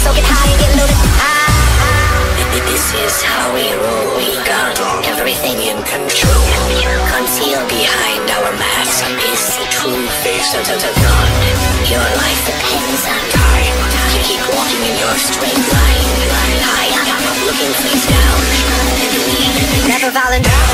so get high and get loaded. This is how we roll. We got everything in control. Concealed behind our mask is the true face of God. Your life depends on time. You keep walking in your straight line. High up, looking face down. And we never volunteer.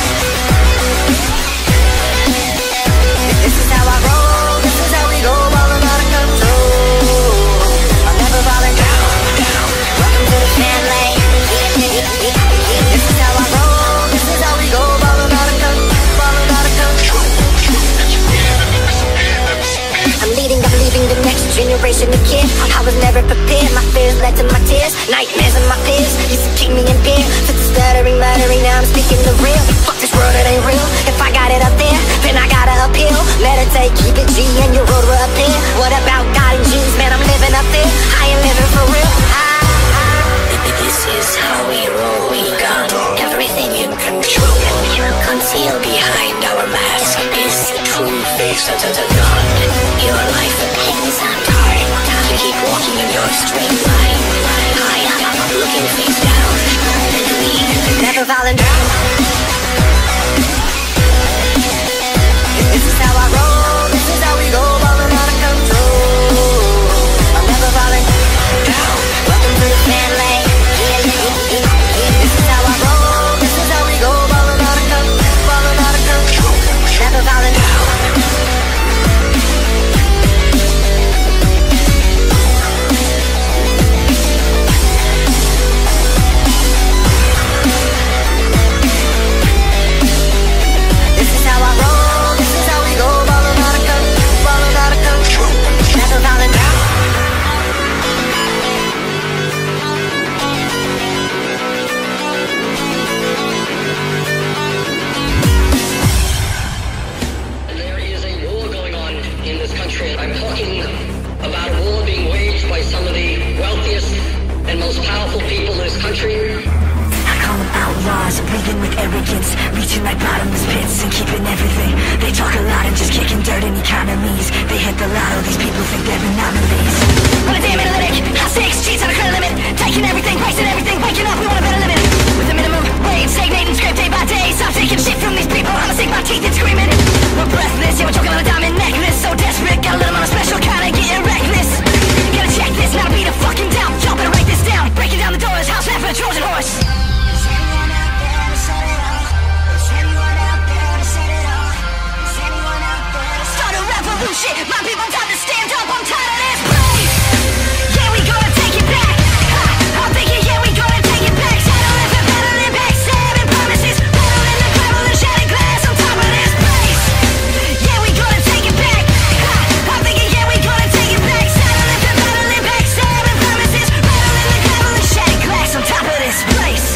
This is how I roll. This is how we go. Ballin' out of control. I'll never volunteer. Welcome to the family. This is how I roll, this is how we go, ballin' out of control. I'm leading, I'm leaving the next generation of kids. I was never prepared, my fears led to my tears. Nightmares and my fears used to keep me in bed. Took the stuttering, muttering, now I'm speaking the real. Fuck this world, it ain't real. If I got it up there, then I gotta uphill. Meditate, keep it G, and your road will appear. What about God and G's, man, I'm living up there. I ain't living for real. This is how we roll. We got everything in control. Concealed behind our mask is the true face of God. Your life depends on time. You keep walking in your straight line. High up, looking face down. And we never volunteer. This is how I roll. This is how we go. Ballin' out of control. I'll never volunteer. Welcome to the family. This is how I roll, this is how we go, ballin' out of control, never volunteer. This is how I roll, this is how we go, ballin' out of control, never volunteer. I'm talking about a war being waged by some of the wealthiest and most powerful people in this country. I call them outlaws, breathing with arrogance, reaching like bottomless pits and keeping everything. They talk a lot and just kicking dirt in economies. They hit the lotto, these people think they're anomalies. On a damn analytic, hot six, cheats on a credit limit, taking everything, pricing everything, waking up, we want a better living. With a minimum wage, stagnating script day by day. Stop taking shit from these people, I'ma sink my teeth and screaming. We're breathless, yeah, we're choking on a diamond necklace. So desperate, gotta let them on a special kind of getting reckless. Gotta check this, now to beat a fucking down. Y'all better write this down, breaking down the doors, house left for a Trojan horse. Start a revolution, my people time to stand up, I'm tired of this place. Yeah, we gonna take it back. I'm thinking, yeah, we gonna take it back. Shadow left and battling back, seven promises. Battle in the gravel and shattered glass on top of this place. Yeah, we gonna take it back. I'm thinking, yeah, we gonna take it back. Shadow left and battling back, seven promises. Battle in the gravel and shattered glass on top of this place.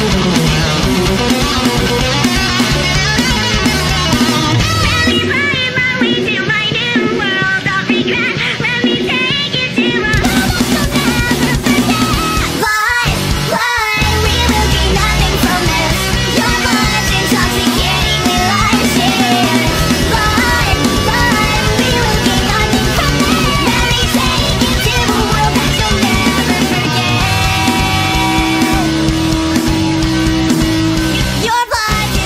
Your blood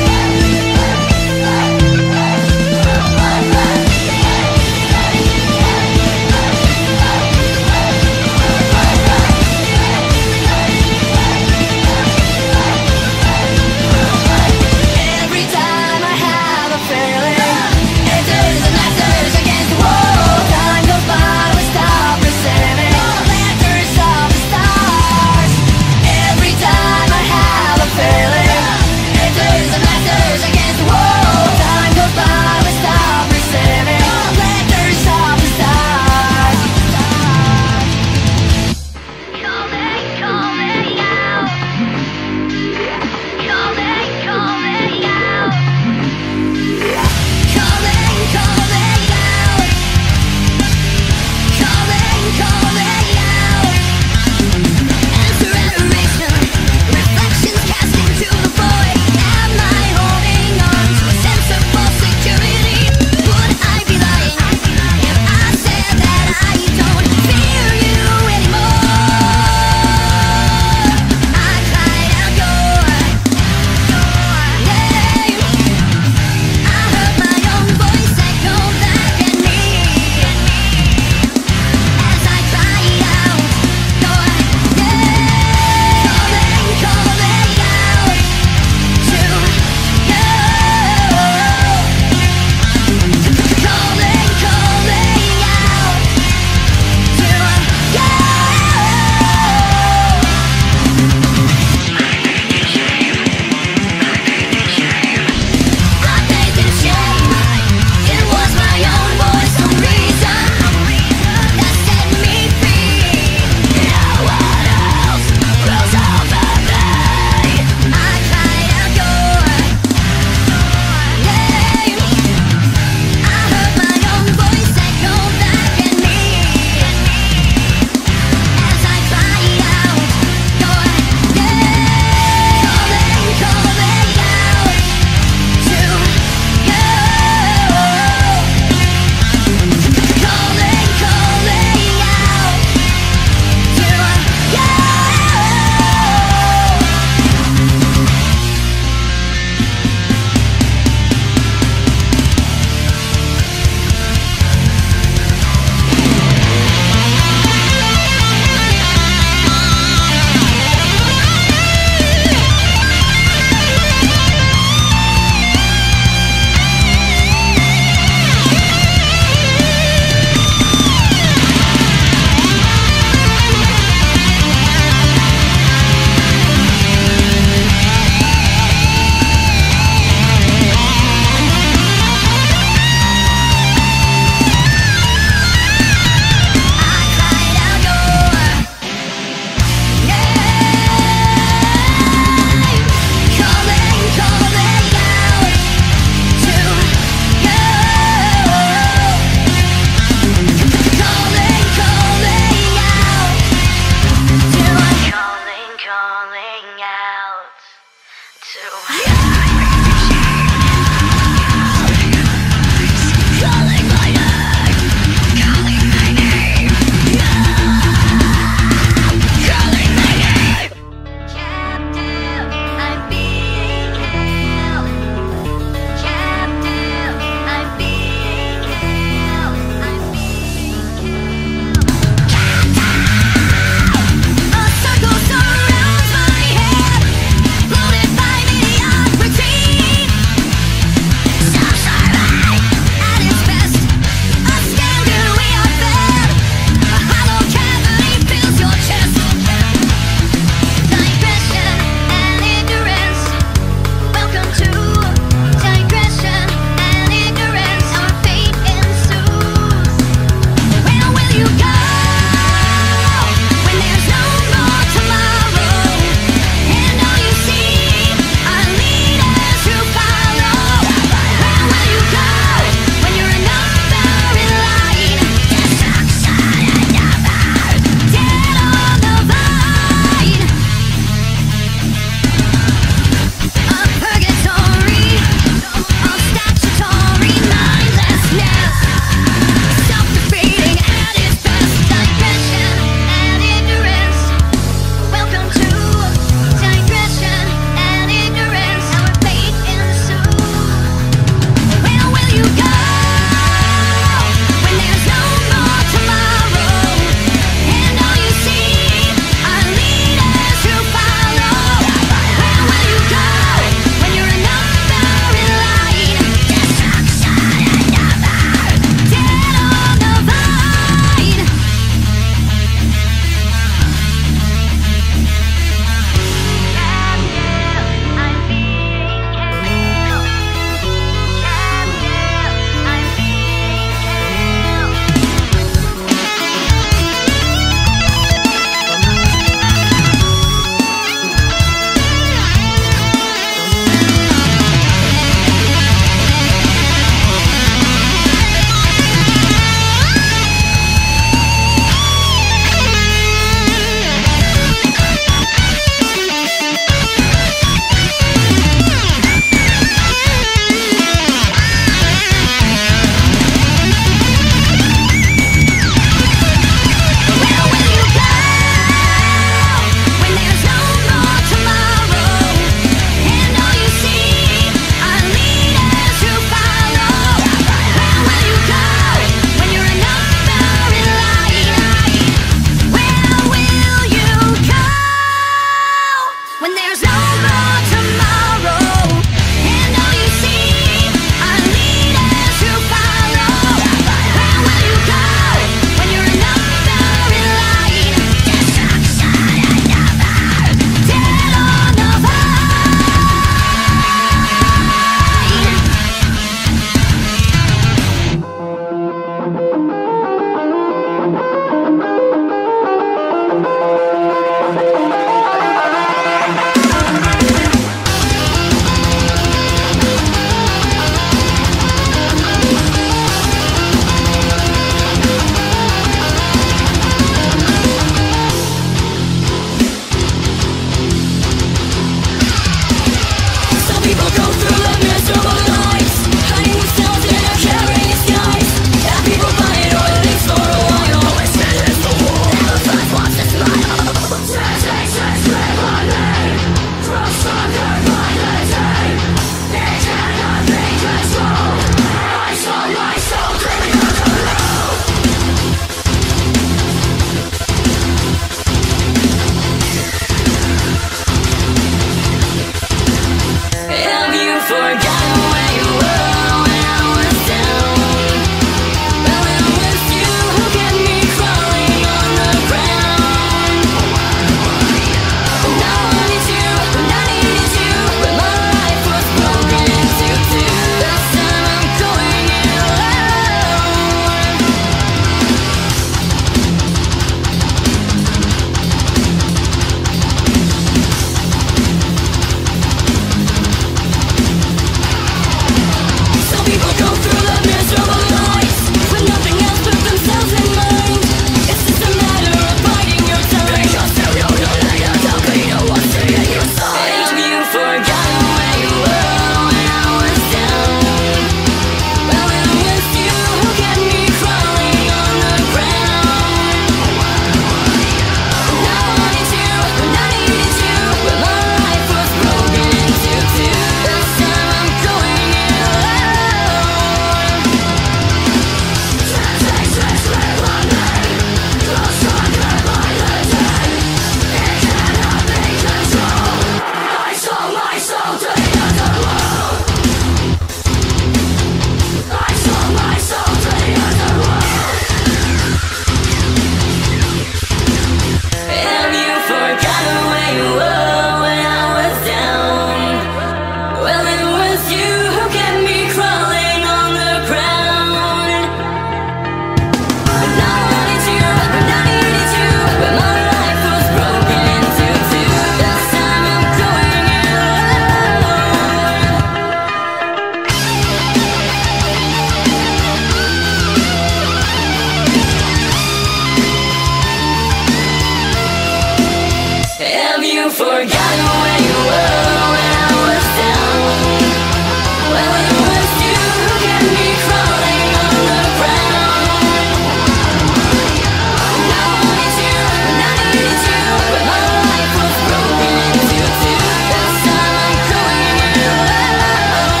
you forgotten where you were when I was down? Well, it was you who kept me crawling on the ground. Now I need you, and I need you, but my life was broken into two. This time I'm calling you out.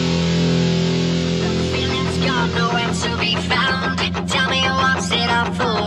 The feeling's gone, nowhere to be found. Tell me what's it all for?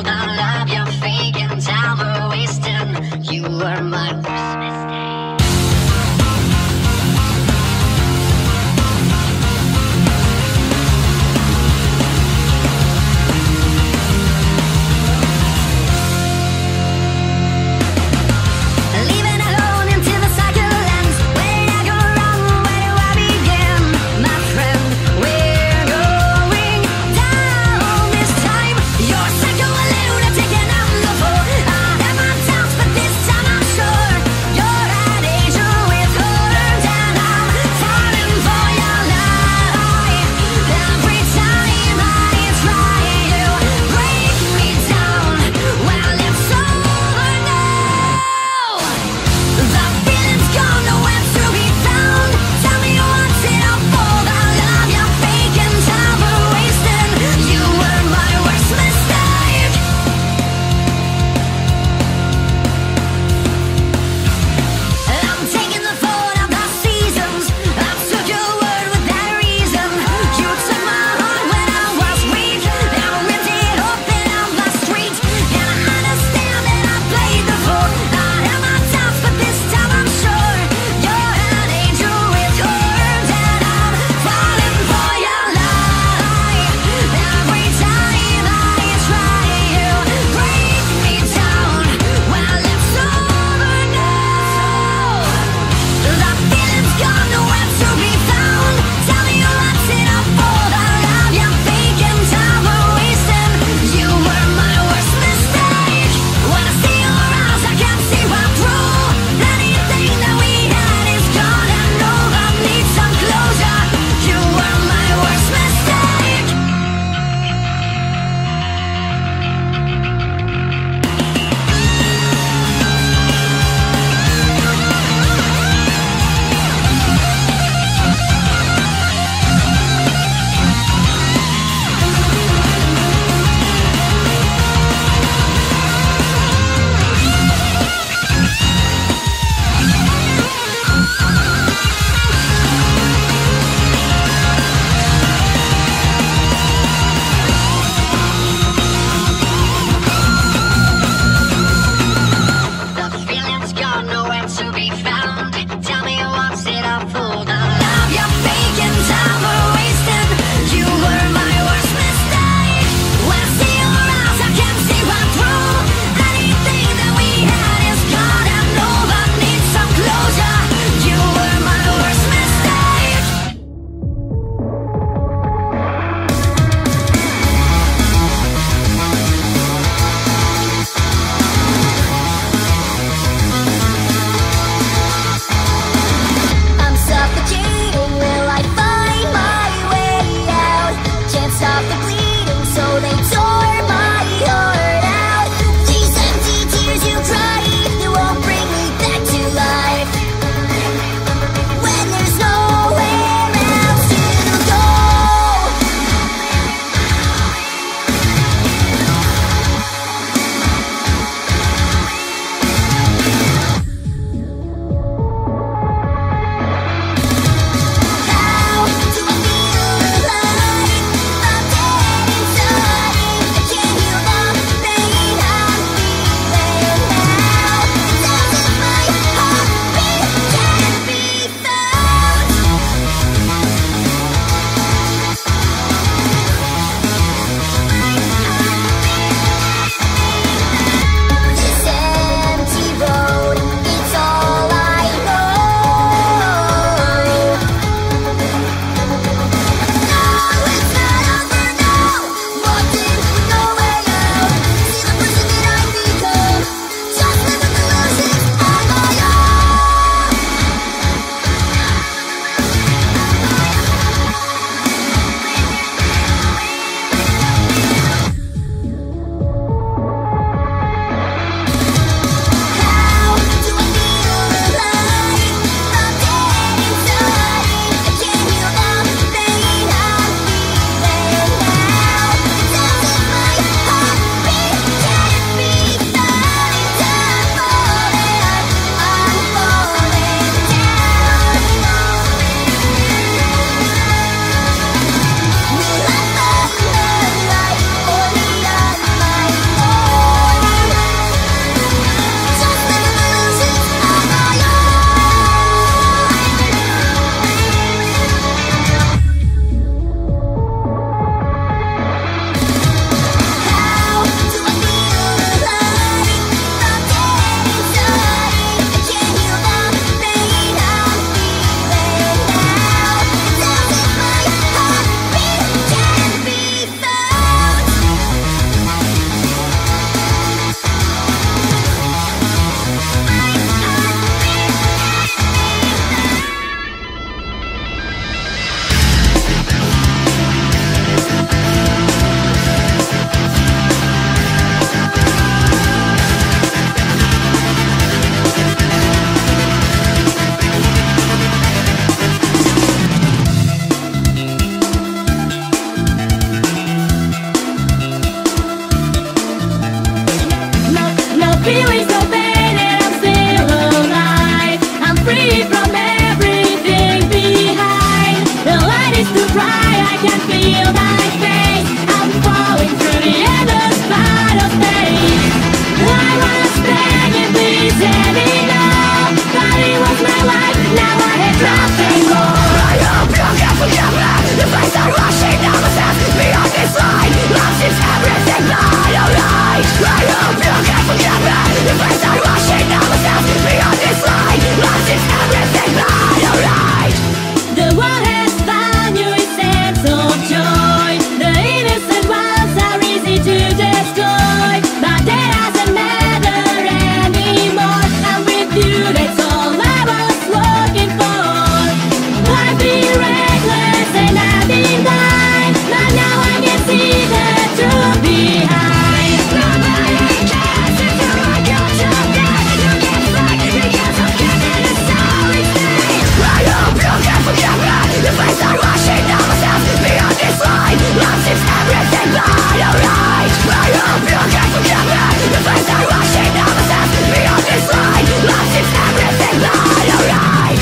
seems everything but alright. I hope you can forgive me. The face I rushing now must have me on this line. Love seems everything but alright.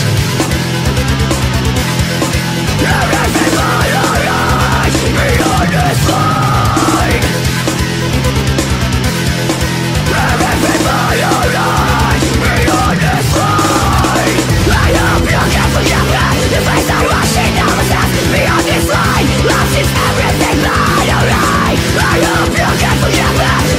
Everything but alright. Me on this line. Everything but alright. Me on this line. I hope you can forgive me. The face I rushing now must have me on this line. Love seems everything but alright. I hope you can forgive me.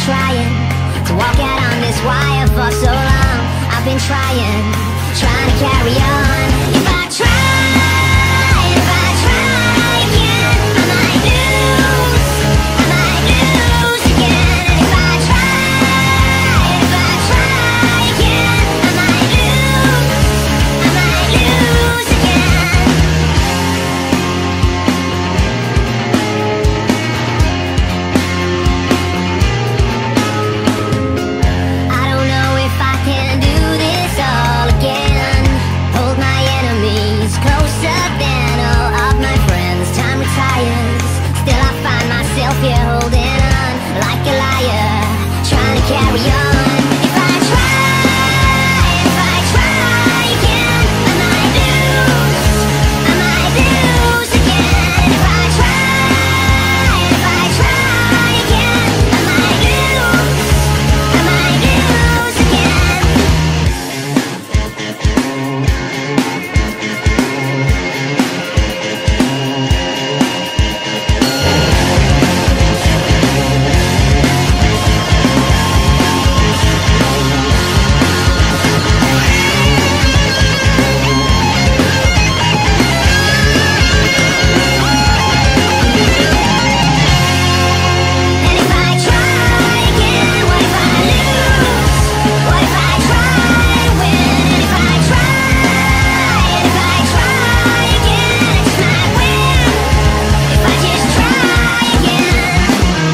trying to walk out on this wire for so long. I've been trying to carry on. If I try again, I might lose again. And if I try again, I might lose again. I don't know if I can do this all again. Hold my enemies closer than all of my friends. Time retires, still I find myself here holding on like a liar, trying to carry on. If I try again, I might lose again. If I try again, I might lose again. And if I try again, what if I lose? What if I try to win? And if I try again, I just might win. If I just try again.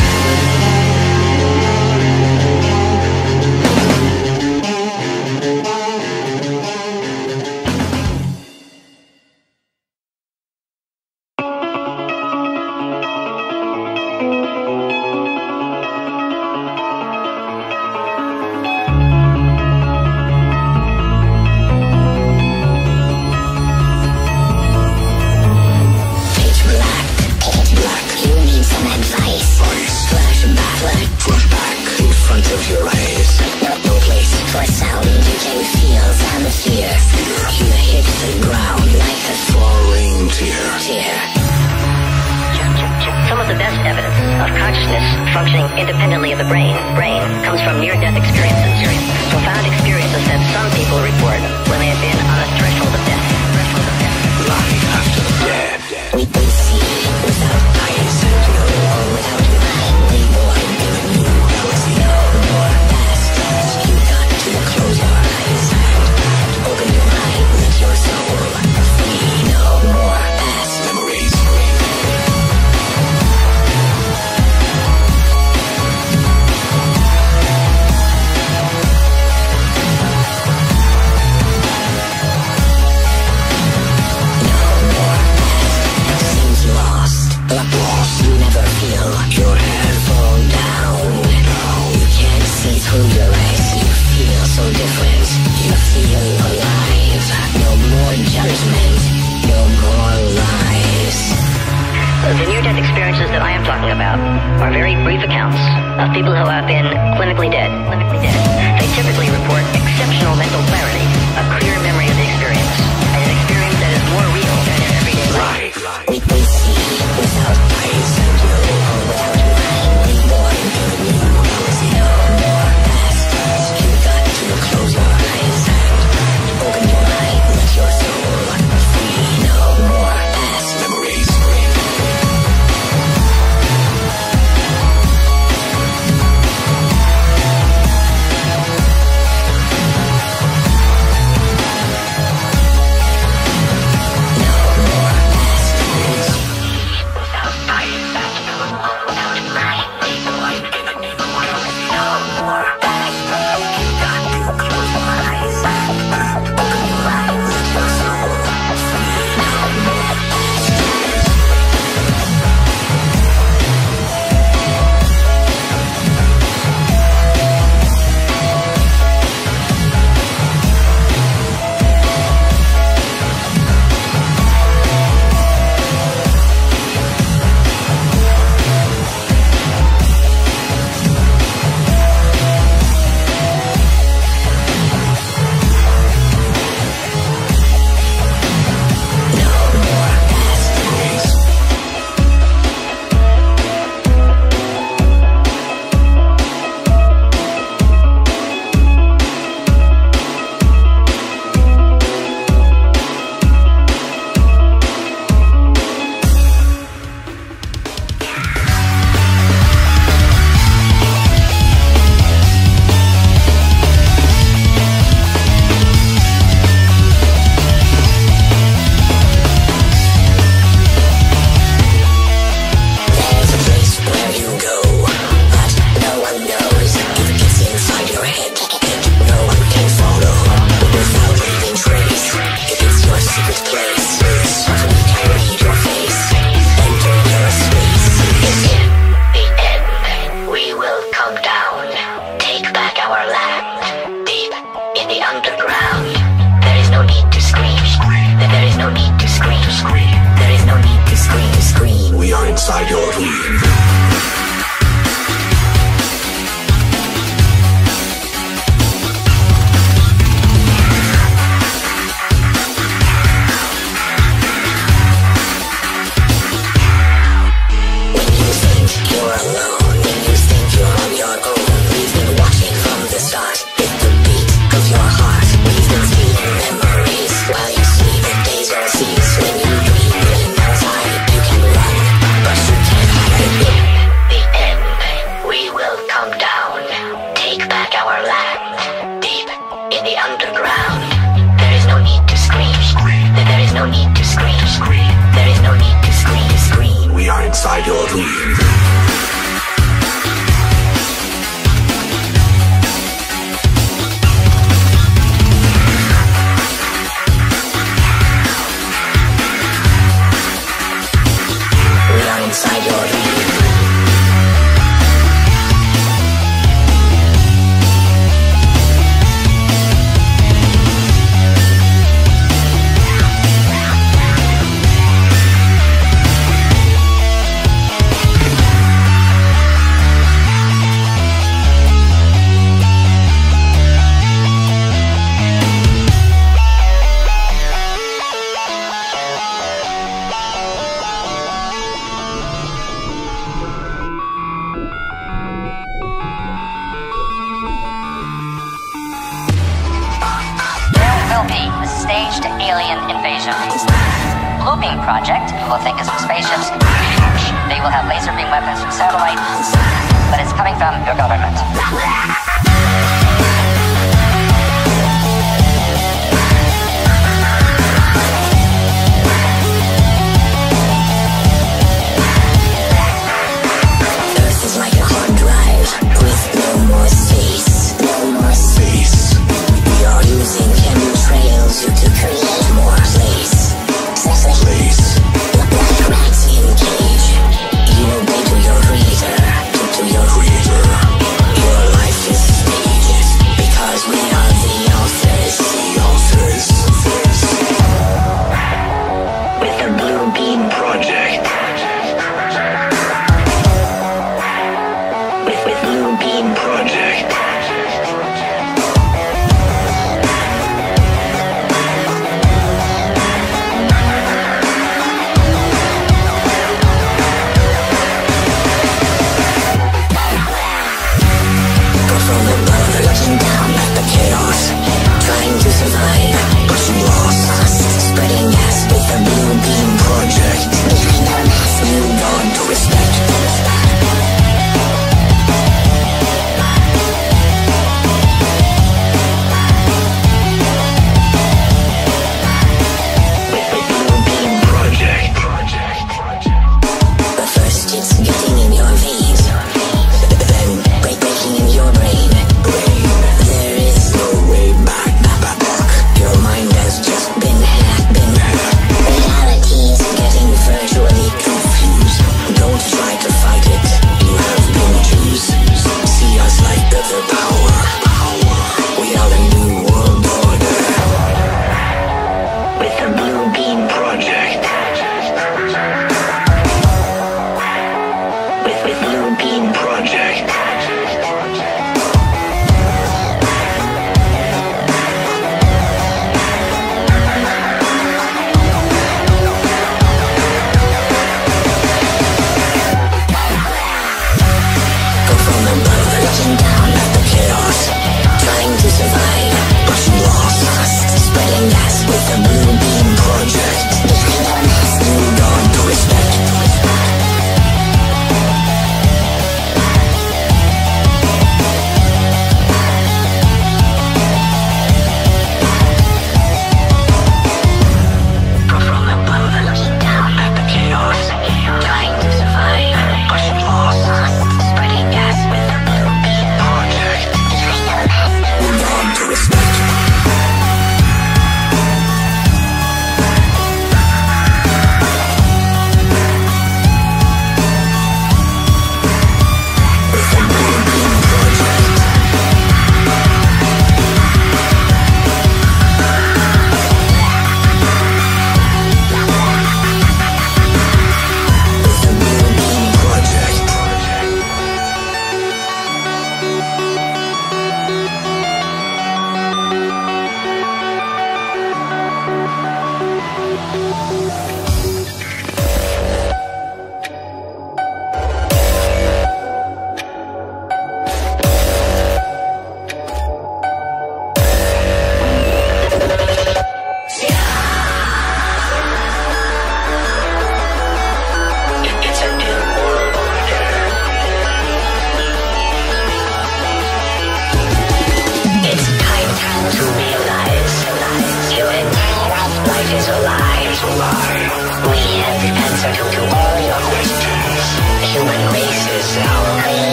Pitch black, you need some advice. Flashback in front of your eyes. No place for sound, you can feel the atmosphere. You hit the ground like a Falling tear. tear. Some of the best evidence of consciousness functioning independently of the brain comes from near-death experiences. Profound experiences that some people report when they have been on the threshold of death. Life after death. We can see without eyes and know without mind. Reborn in a new galaxy. No more past. You got to close your eyes and open your mind. Let your soul free. No more past Memories. seems lost. You never feel your head fall down. You can't see through your eyes. You feel so different. You feel alive. No more judgment. No more lies. The near-death experiences that I am talking about are very brief accounts of people who have been clinically dead. They typically report exceptional mental clarity, a clear memory of the experience, and an experience that is more real than in everyday life. We can see without eyes and know without mind. Reborn in a new galaxy. No more past. You got to close your eyes and open your mind. Let your soul free. No more past. Memories. invasion. Blue Beam Project, you will think is from spaceships. They will have laser beam weapons from satellites, but it's coming from your government.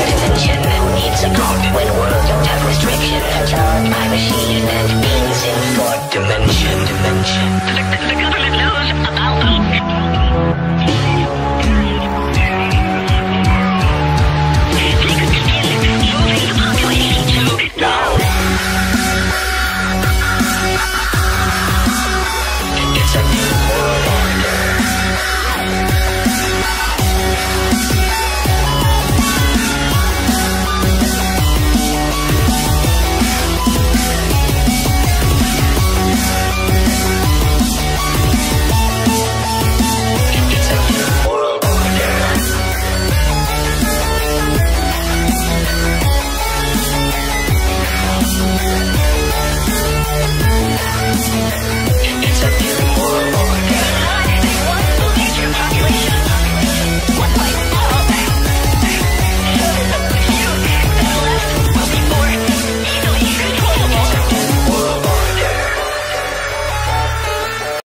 dimension needs a god when worlds don't have restriction. Controlled by machine and beings in fourth dimension. The government knows about them.